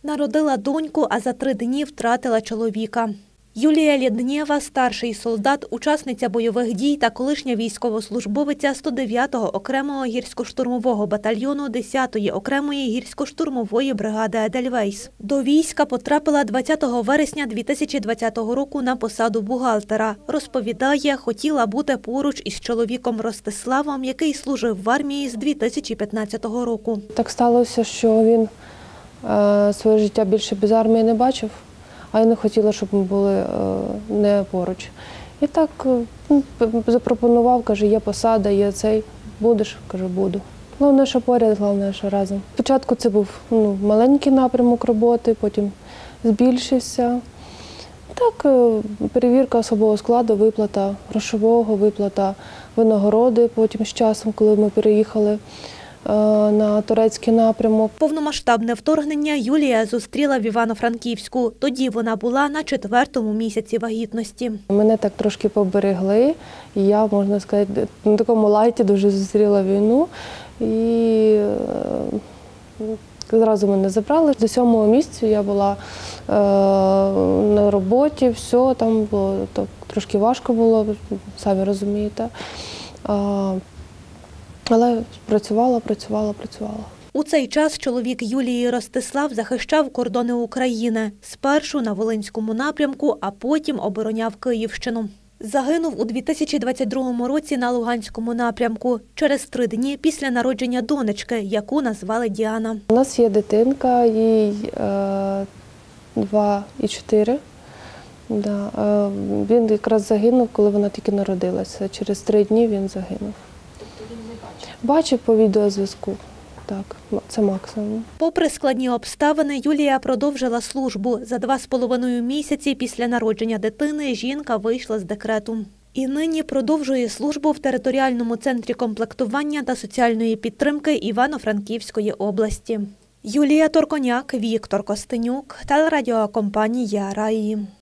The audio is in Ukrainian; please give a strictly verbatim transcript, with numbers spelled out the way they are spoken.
Народила доньку, а за три дні втратила чоловіка. Юлія Лєднєва – старший солдат, учасниця бойових дій та колишня військовослужбовиця сто дев'ятого окремого гірсько-штурмового батальйону десятої окремої гірсько-штурмової бригади «Едельвейс». До війська потрапила двадцятого вересня дві тисячі двадцятого року на посаду бухгалтера. Розповідає, хотіла бути поруч із чоловіком Ростиславом, який служив в армії з дві тисячі п'ятнадцятого року. Так сталося, що він е, своє життя більше без армії не бачив. А я не хотіла, щоб ми були е, не поруч. І так ну, запропонував, каже, є посада, є цей, будеш? Кажу, буду. Головне, що поряд, головне, що разом. Спочатку це був ну, маленький напрямок роботи, потім збільшився. Так, е, перевірка особового складу, виплата грошового, виплата винагороди потім з часом, коли ми переїхали на турецький напрямок. Повномасштабне вторгнення Юлія зустріла в Івано-Франківську. Тоді вона була на четвертому місяці вагітності. Мене так трошки поберегли, і я, можна сказати, на такому лайті дуже зустріла війну. І зразу мене забрали. До сьомого місяця я була е, на роботі, все, там було так, трошки важко було, самі розумієте. Е, Але працювала, працювала, працювала. У цей час чоловік Юлії Ростислав захищав кордони України. Спершу на Волинському напрямку, а потім обороняв Київщину. Загинув у дві тисячі двадцять другому році на Луганському напрямку. Через три дні після народження донечки, яку назвали Діана. У нас є дитинка, їй е, два і чотири. Да. Е, він якраз загинув, коли вона тільки народилася. Через три дні він загинув. Бачив по відеозв'язку, так, це максимум. Попри складні обставини, Юлія продовжила службу. За два з половиною місяці після народження дитини жінка вийшла з декрету. І нині продовжує службу в територіальному центрі комплектування та соціальної підтримки Івано-Франківської області. Юлія Торконяк, Віктор Костенюк, телерадіокомпанія «Раї».